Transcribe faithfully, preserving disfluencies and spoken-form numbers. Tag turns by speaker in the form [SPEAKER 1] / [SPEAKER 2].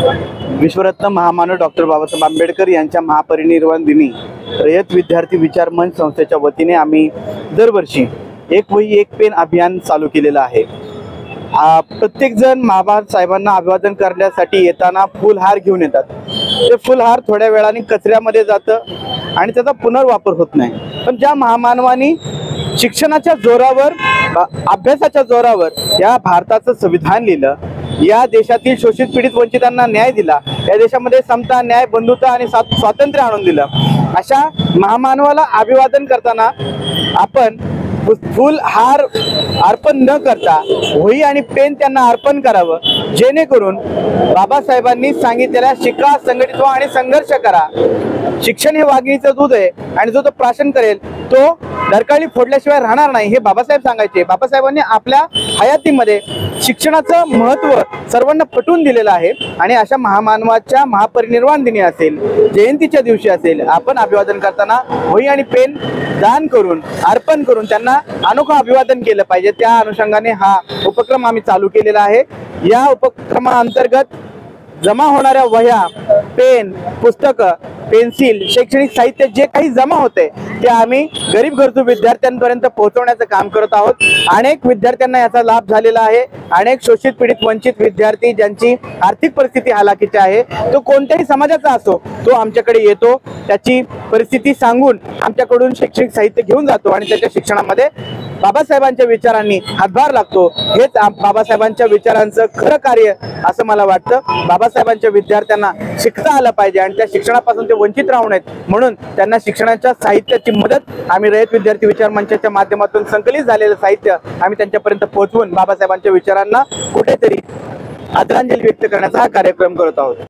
[SPEAKER 1] विश्वरत्न महामानव डॉक्टर बाबासाहेब आंबेडकर यांच्या महापरिनिर्वाण दिनी रयत विद्यार्थी विचार मंच संस्थेच्या वतीने आम्ही दरवर्षी एक वही एक पेन अभियान चालू केलेलं आहे। प्रत्येक जण बाबासाहेबांना अभिवादन करण्यासाठी येताना फुलहार घेऊन येतात। ते फुलहार थोड्या वेळाने कचऱ्यामध्ये जातं आणि त्याचा पुनर्वापर होत नाही। पण ज्या महामानवानी शिक्षणाच्या जोरावर अभ्यासाच्या जोरावर या भारताचं संविधान लिहिलं, या देशातील शोषित पीडित वंचितांना न्याय दिला, या देशामध्ये समता न्याय बंधुता आणि स्वातंत्र्य आणून दिलं, अशा महामानवाला अभिवादन करताना आपण फुल हार अर्पण न करता वही आणि पेन त्यांना अर्पण करावं, जेणेकरून बाबासाहेबांनी सांगितलेल्या शिका, संघटित व्हा आणि संघर्ष करा। शिक्षण हे वाघिणीचं दूध आहे आणि जो तो प्राशन करेल तो डरकाळी फोडल्याशिवाय राहणार नाही, हे बाबासाहेब सांगायचे। बाबासाहेबांनी आपल्या हयातीमध्ये शिक्षणाचं महत्त्व सर्वांना पटवून दिलेलं आहे आणि अशा महामानवाच्या महापरिनिर्वाण दिनी असेल, जयंतीच्या दिवशी असेल, आपण अभिवादन करताना वही आणि पेन दान करून अर्पण करून त्यांना अनोखं अभिवादन केलं पाहिजे। त्या अनुषंगाने हा उपक्रम आम्ही चालू केलेला आहे। या उपक्रमाअंतर्गत जमा होणाऱ्या वह्या, पेन, पुस्तकं, पेन्सिल, शैक्षणिक साहित्य जे काही जमा होते ते आम्ही गरीब गरजू विद्यार्थ्यांपर्यंत पोहोचवण्याचं काम करत आहोत। अनेक विद्यार्थ्यांना याचा लाभ झालेला आहे। अनेक शोषित पीडित वंचित विद्यार्थी ज्यांची आर्थिक परिस्थिती हालाकीची आहे, तो कोणत्याही समाजाचा असो, तो आमच्याकडे येतो, त्याची परिस्थिती सांगून आमच्याकडून शैक्षणिक साहित्य घेऊन जातो आणि त्याच्या शिक्षणामध्ये बाबासाहेबांच्या विचारांनी हातभार लागतो। हेच बाबासाहेबांच्या विचारांचं खरं कार्य असं मला वाटतं। बाबासाहेबांच्या विद्यार्थ्यांना शिकता आलं पाहिजे आणि त्या शिक्षणापासून ते वंचित राहू नयेत, म्हणून त्यांना शिक्षणाच्या साहित्याची मदत आम्ही रयत विद्यार्थी विचार मंचाच्या माध्यमातून संकलित झालेलं साहित्य आम्ही त्यांच्यापर्यंत पोहोचवून बाबासाहेबांच्या विचारांना कुठेतरी आदरांजली व्यक्त करण्याचा हा कार्यक्रम करत आहोत।